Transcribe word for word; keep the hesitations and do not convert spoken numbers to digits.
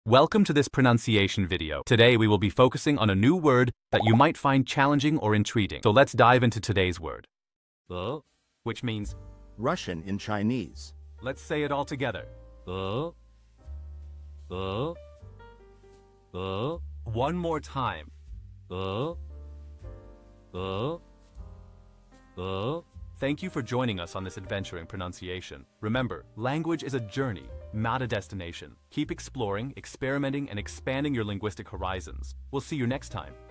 Welcome to this pronunciation video. Today we will be focusing on a new word that you might find challenging or intriguing. So let's dive into today's word. Uh, which means Russian in Chinese. let's say it all together. Uh, uh, uh. One more time. Uh, uh, uh. Thank you for joining us on this adventure in pronunciation. Remember, language is a journey, not a destination. Keep exploring, experimenting, and expanding your linguistic horizons. We'll see you next time.